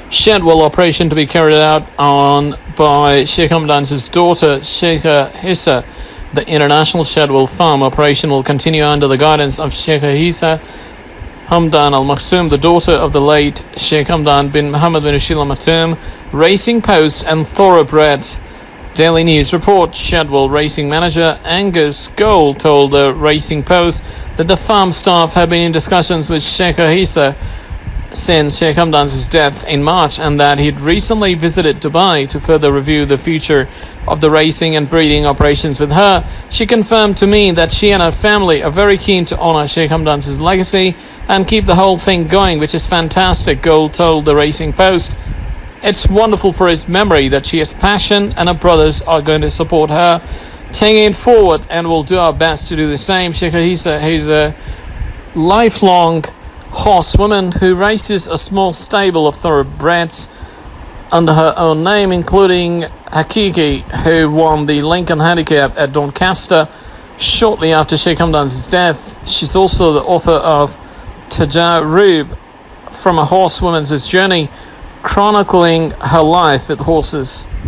Shadwell operation to be carried out on by Sheikh Hamdan's daughter, Sheikha Hissa. The International Shadwell Farm operation will continue under the guidance of Sheikha Hissa Hamdan Al Maktoum, the daughter of the late Sheikh Hamdan bin Mohammed bin Rashid Al Maktoum. Racing Post and Thoroughbred. Daily News report: Shadwell racing manager Angus Gold told the Racing Post that the farm staff have been in discussions with Sheikha Hissa since Sheikh Hamdan's death in March, and that he'd recently visited Dubai to further review the future of the racing and breeding operations with her. She confirmed to me that she and her family are very keen to honor Sheikh Hamdan's legacy and keep the whole thing going, which is fantastic, Gold told the Racing Post. It's wonderful for his memory that she has passion and her brothers are going to support her, taking it forward, and will do our best to do the same. Sheikha Hissa is a lifelong horsewoman who races a small stable of thoroughbreds under her own name, including Hakiki, who won the Lincoln Handicap at Doncaster shortly after Sheikh Hamdan's death. She's also the author of Tajarrub, From a Horsewoman's Journey, chronicling her life with horses.